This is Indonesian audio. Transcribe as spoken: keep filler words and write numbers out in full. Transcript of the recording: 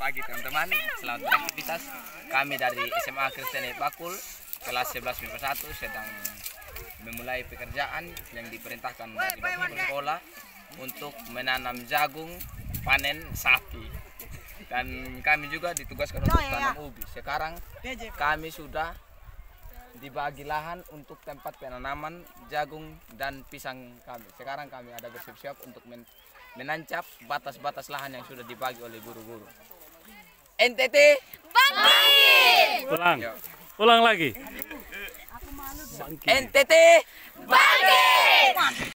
pagi teman-teman, selamat beraktivitas. Kami dari S M A Kristen Bakul kelas sebelas M I P A satu sedang memulai pekerjaan yang diperintahkan dari Bapak Sekolah untuk menanam jagung panen sapi. Dan kami juga ditugaskan untuk tanam ubi. Sekarang kami sudah dibagi lahan untuk tempat penanaman jagung dan pisang kami. Sekarang kami ada bersiap-siap untuk men menancap batas-batas lahan yang sudah dibagi oleh guru-guru. N T T bangkit. Ulang. Yo. Ulang lagi. N T T bangkit.